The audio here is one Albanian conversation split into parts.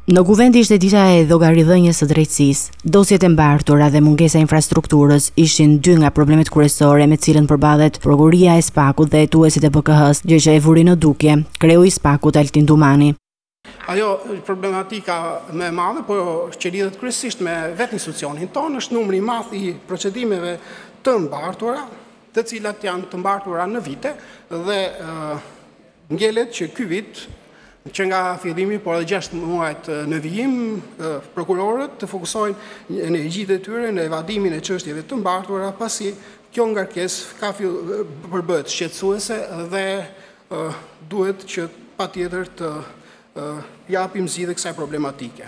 Në kuvend ishte dita e llogaridhënies së drejtësisë. Dosjet e mbartura dhe mungesa e infrastrukturës ishin dy nga problemet kryesore me cilën përballet prokuroria e Spakut dhe hetuesit e BKH-s, gjë që e vuri në dukje kreu i Spakut Altin Dumani. Ajo problematika më e madhe, por që lidhet kryesisht me vetë institucionin tonë, është numri i madh i procedimeve të mbartura, të cilat janë të mbartura në vite dhe ngjelet që ky vit që nga fillimi, por edhe 6 muajt në vijim, prokurorët të fokusojnë energjitë e tyre në evadimin e çështjeve të mbartura, pasi kjo ngarkesë ka përbëhet shqetësuese dhe duhet që patjetër të japim zgjidhje kësaj problematike.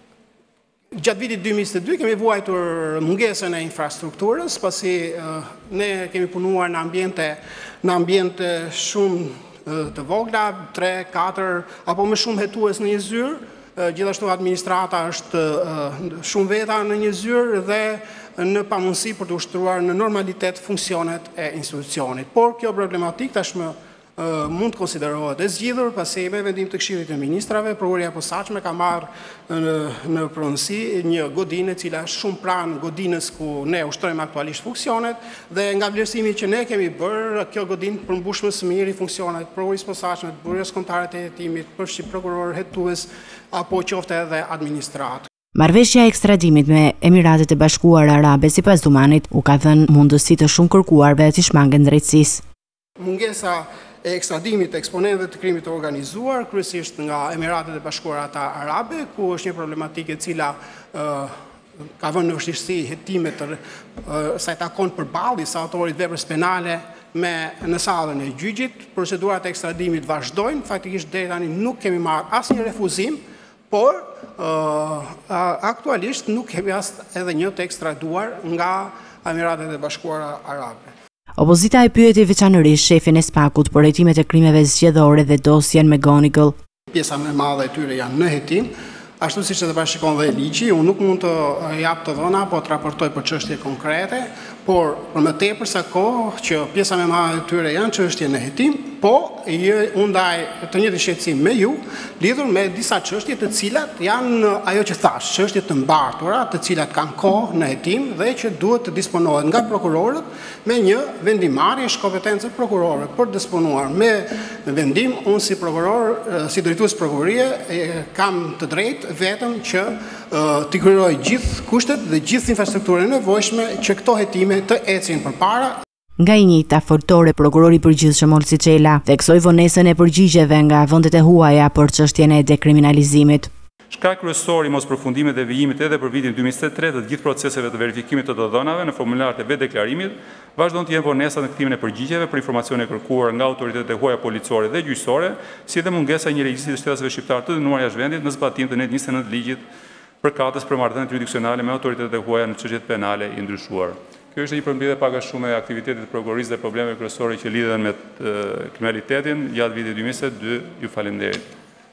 Gjatë vitit 2022 kemi vuajtur mungesën e infrastrukturës, pasi ne kemi punuar në ambiente shumë të vogla, 3, 4, apo më shumë hetues në një zyrë, gjithashtu administrata është shumë veta në një zyrë dhe në pamundësi për të ushtruar në normalitet funksionet e institucionit. Por kjo problematik tashmë mund të konsiderohet e zgjidhur, pasi me vendim të Këshillit të Ministrave, prokuroria e posaçme ka marrë në pronësi një godinë e cila është shumë pranë godinës ku ne ushtrojmë aktualisht funksionet dhe nga vlerësimi që ne kemi bërë, kjo godinë përmbush më së miri funksionet prokurorisë posaçme, burës kombëtare të hetimit, përfshi prokuror, hetues apo qoftë edhe administratë. Marrëveshja e ekstradimit me Emiratet e Bashkuara Arabe sipas Dumanit u ka dhënë mundësi të shumë kërkuarve të shmangen drejtësisë. Mungesa e ekstradimit të eksponentëve të krimit të organizuar, kryesisht nga Emiratet e Bashkuara Arabe, ku është një problematikë e cila ka vënë në vështirësi hetimet sa i takon përballjes së autorit veprës penale në sallën e gjyqit. Procedurat e ekstradimit vazhdojnë, faktikisht deri tani nuk kemi marrë asnjë refuzim, por aktualisht nuk kemi as edhe një të ekstraduar nga Emiratet e Bashkuara Arabe. Opozita e pyeti veçanërisht shefin e Spakut për hetimet e krimeve zgjedhore dhe dosjen me Gonigal. Pjesa më e madhe e tyre janë në hetim, ashtu siç e parashikon dhe ligji, unë nuk mund të jap të dhëna apo të raportoj për çështje konkrete, por për më tepër sa kohë që pjesa më e madhe e tyre janë çështje në hetim, po unë ndaj të njëjtin shqetësim me ju, lidhur me disa çështje të cilat janë ajo që thash, çështje të mbartura, të cilat kanë kohë në hetim dhe që duhet të disponohet nga prokurorët me një vendimarrje kompetencë prokurore për të disponuar me vendim. Unë si prokuror, si drejtues prokurorie, kam të drejtë vetëm që të kryeroj gjithë kushtet dhe gjithë infrastrukturën e nevojshme që këto hetime të ecin përpara. Nga i njëjta foltore, prokurori i përgjithshëm Olsi Çela theksoi vonesën e përgjigjeve nga vendet e huaja për çështjen e dekriminalizimit. Shkak kryesor i mospërfundimit dhe vijimit edhe për vitin 2023 të gjithë proceseve të verifikimit të dhënave në formularët e vetdeklarimit vazhdon të jenë vonesat në kthimin e përgjigjeve për informacione kërkuar nga autoritetet e huaja policore dhe gjyqësore, si dhe mungesa e një regjistri të shtetasve shqiptar të dënuar jashtë vendit në zbatim të net 29 ligjit përkatës për marrëdhëniet jurisdiksionale me autoritetet e huaja në çështjet penale i ndryshuar. Kjo është një përmbledhje pak a shumë e aktivitetit të prokurorisë dhe problemeve kryesore që lidhen me kriminalitetin gjatë vitit 2022. Ju faleminderit.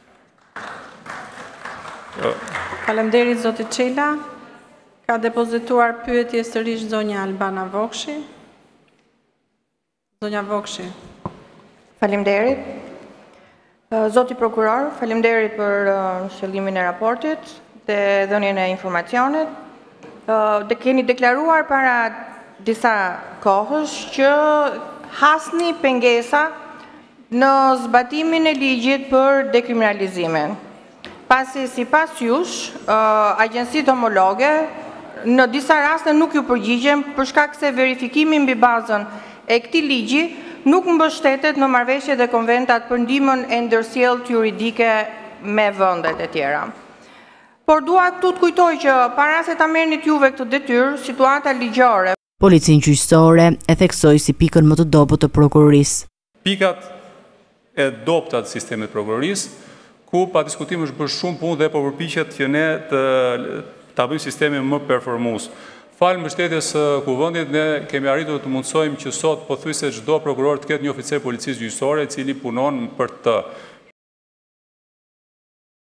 Faleminderit zoti Çela. Ka depozituar pyetje sërish zonja Albana Vokshi. Zonja Vokshi. Faleminderit. Zoti prokuror, faleminderit për shëllimin e raportit dhe dhënien e informacionit. Dhe keni deklaruar para disa kohësh që hasni pengesa në zbatimin e ligjit për dekriminalizimin. Pasi sipas jush, agjencitë homologe në disa raste nuk ju përgjigjen për shkak se verifikimi mbi bazën e këtij ligji nuk mbështetet në marrëveshje dhe konventat për ndihmën e ndërsjelljes juridike me vendet e tjera. Por dua këtu të kujtoj që para se ta merrnit juve këtë detyrë, situata ligjore. Policinë gjyqësore e theksoi si pikën më të dobët të prokurorisë. Pikat e dobta të sistemit prokurorisë, ku pa diskutim është bërë shumë punë dhe po përpiqet që ne ta bëjmë sistemin më performues. Falë mbështetjes së kuvendit, ne kemi arritur të mundsojmë që sot pothuajse çdo prokuror të ketë një oficer policisë gjyqësore i cili punon për të.